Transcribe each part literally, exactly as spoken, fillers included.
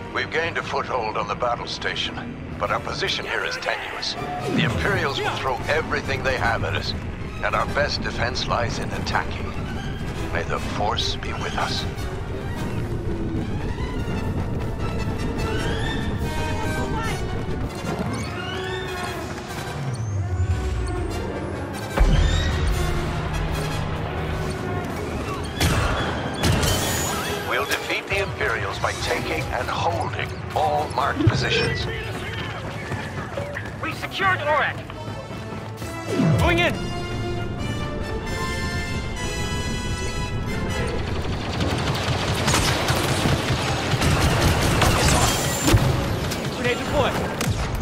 We've gained a foothold on the battle station, but our position here is tenuous. The Imperials will throw everything they have at us, and our best defense lies in attacking. May the Force be with us. We'll defeat the Imperials by taking and holding all marked positions. We secured Orak! Going in! Grenade deployed!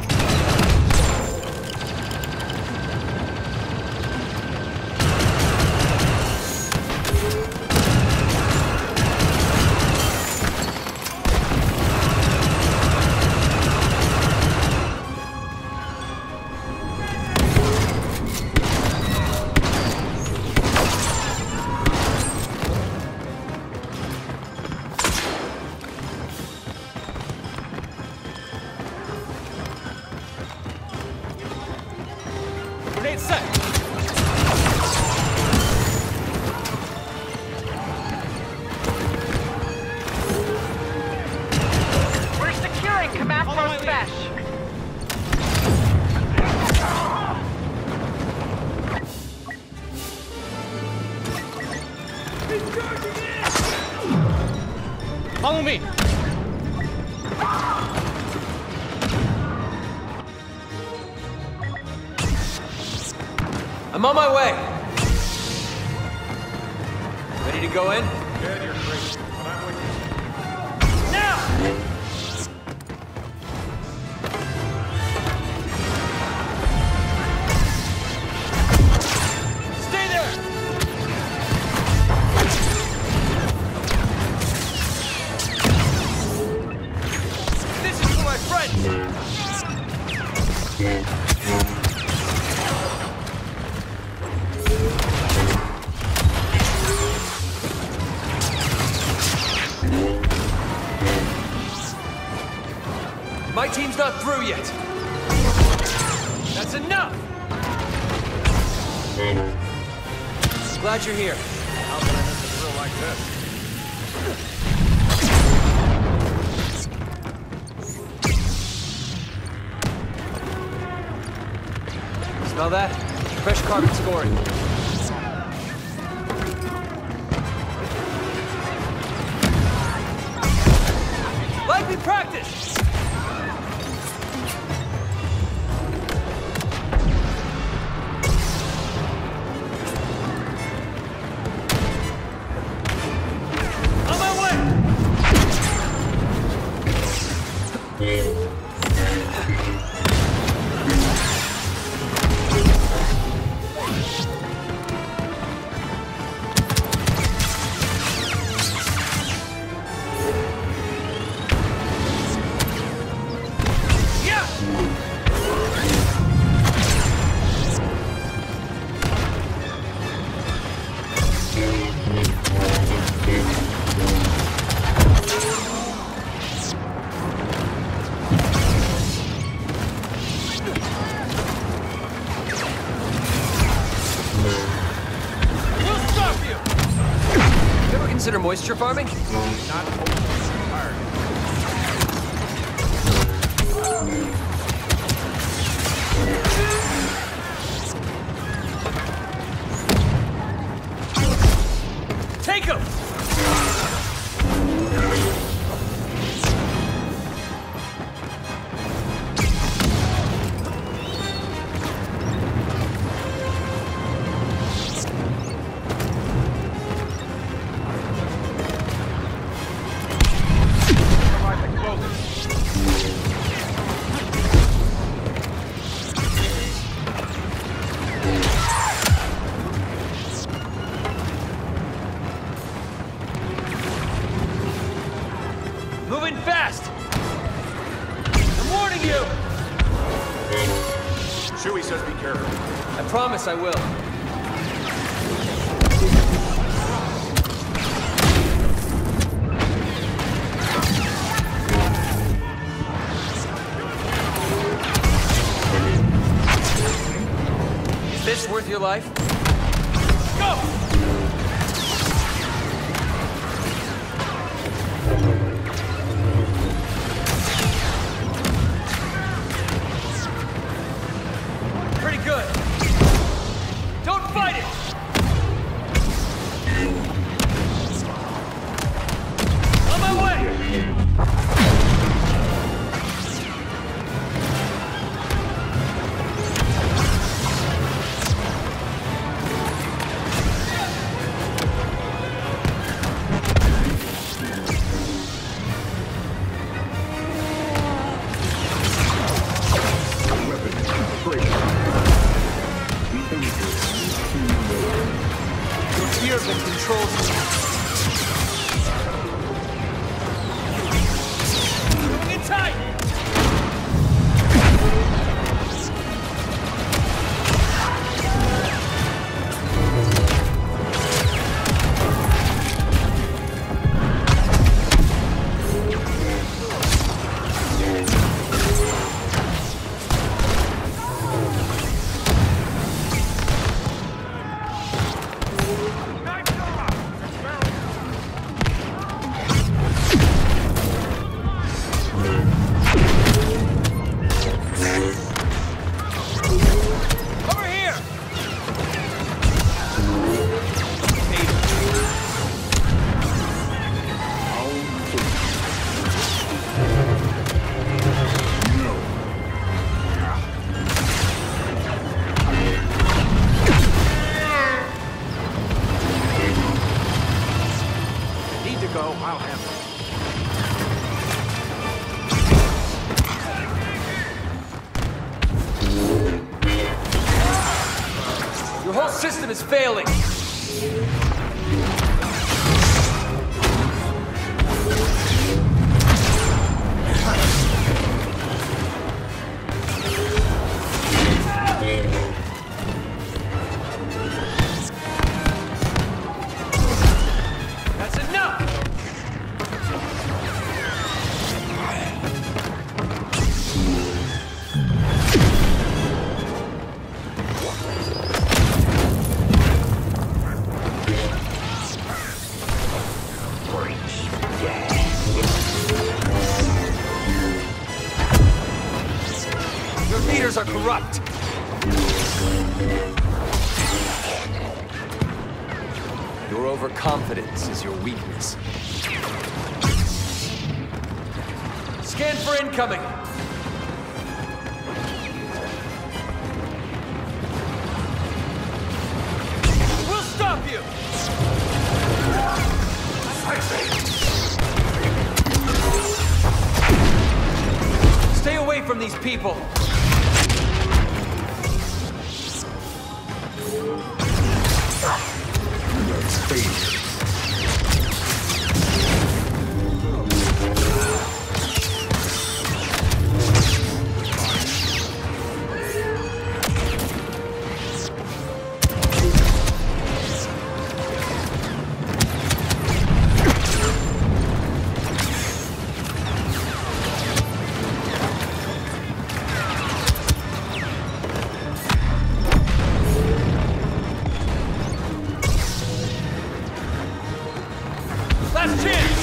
Grenade set! We're securing Kamathro's Fesh. Follow me! I'm on my way! Ready to go in? Good, you're crazy, but I'm with you. Now! Stay there! This is for my friends! My team's not through yet. That's enough! Glad you're here. How can I miss a drill like this? Smell that? Fresh carbon scoring. Like we practiced! On my way! Consider moisture farming? Not hard. Take him! Moving fast! I'm warning you! Chewie says be careful. I promise I will. with your life? Go! Pretty good. Don't fight it! On my way! System is failing. That's enough. Are corrupt. Your overconfidence is your weakness. Scan for incoming. We'll stop you. Stay away from these people. Last chance!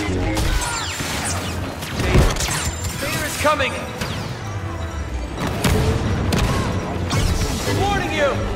Vader. Vader is coming! Warning you!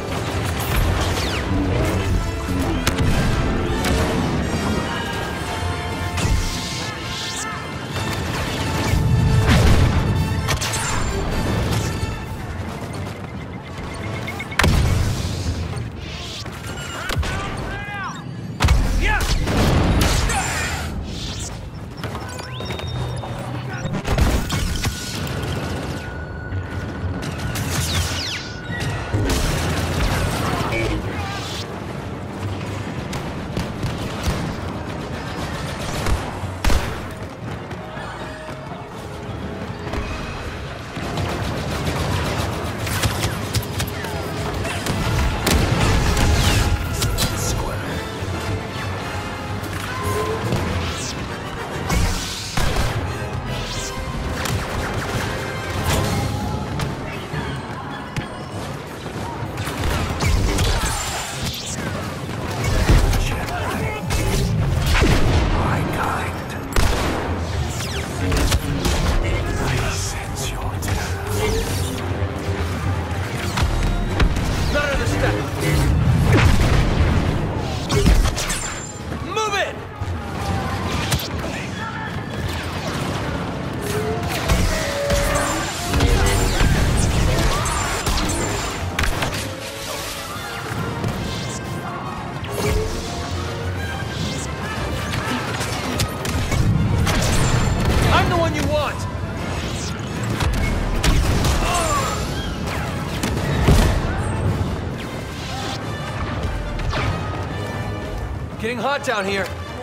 Getting hot down here.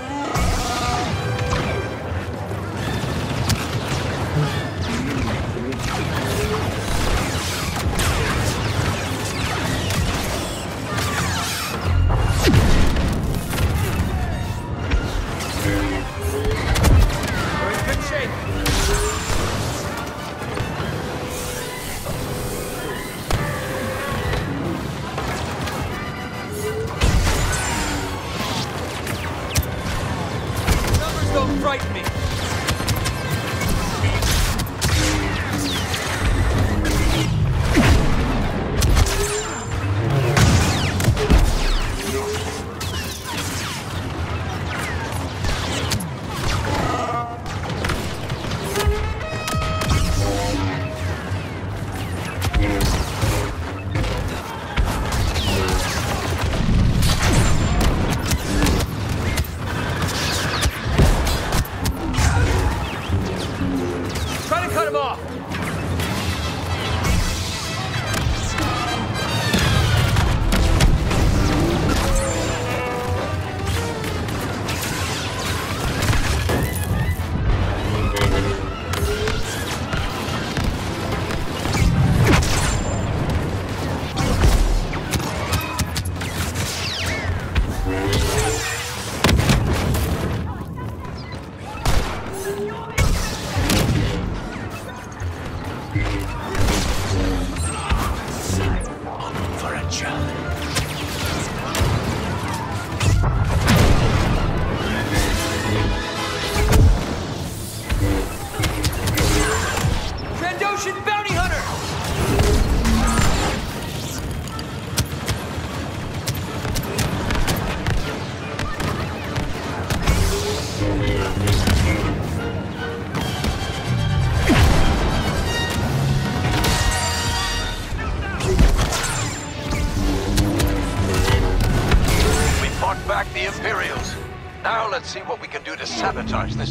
We're in good shape. Numbers don't frighten me. Try to cut him off. For a challenge. Trandoshan bounty hunter! We fought back the Imperials. Now let's see what we can do to sabotage this